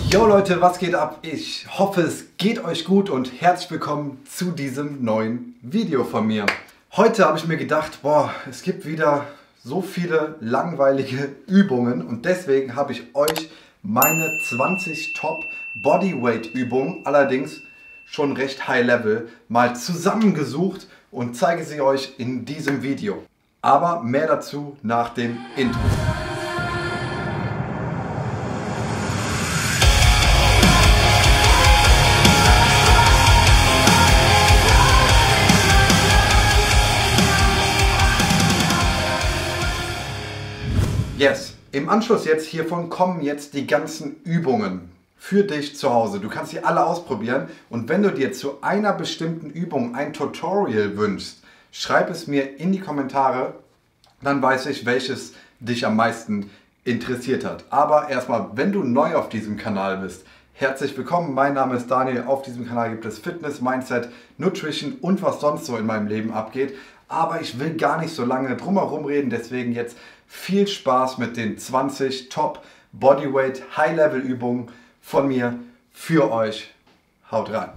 Yo Leute, was geht ab? Ich hoffe, es geht euch gut und herzlich willkommen zu diesem neuen Video von mir. Heute habe ich mir gedacht, es gibt wieder so viele langweilige Übungen und deswegen habe ich euch meine 20 Top Bodyweight Übungen, allerdings schon recht High Level, mal zusammengesucht und zeige sie euch in diesem Video. Aber mehr dazu nach dem Intro. Yes, im Anschluss jetzt hiervon kommen jetzt die ganzen Übungen für dich zu Hause. Du kannst sie alle ausprobieren und wenn du dir zu einer bestimmten Übung ein Tutorial wünschst, schreib es mir in die Kommentare, dann weiß ich, welches dich am meisten interessiert hat. Aber erstmal, wenn du neu auf diesem Kanal bist, herzlich willkommen. Mein Name ist Daniel. Auf diesem Kanal gibt es Fitness, Mindset, Nutrition und was sonst so in meinem Leben abgeht. Aber ich will gar nicht so lange drumherum reden, deswegen jetzt viel Spaß mit den 20 Top Bodyweight High Level Übungen von mir für euch. Haut rein!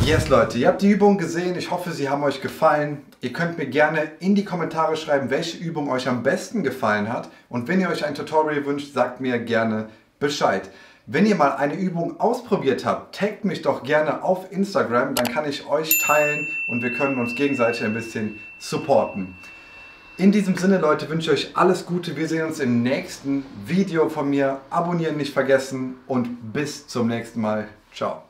Yes, Leute, ihr habt die Übung gesehen. Ich hoffe, sie haben euch gefallen. Ihr könnt mir gerne in die Kommentare schreiben, welche Übung euch am besten gefallen hat. Und wenn ihr euch ein Tutorial wünscht, sagt mir gerne Bescheid. Wenn ihr mal eine Übung ausprobiert habt, taggt mich doch gerne auf Instagram. Dann kann ich euch teilen und wir können uns gegenseitig ein bisschen supporten. In diesem Sinne, Leute, wünsche ich euch alles Gute. Wir sehen uns im nächsten Video von mir. Abonnieren nicht vergessen und bis zum nächsten Mal. Ciao.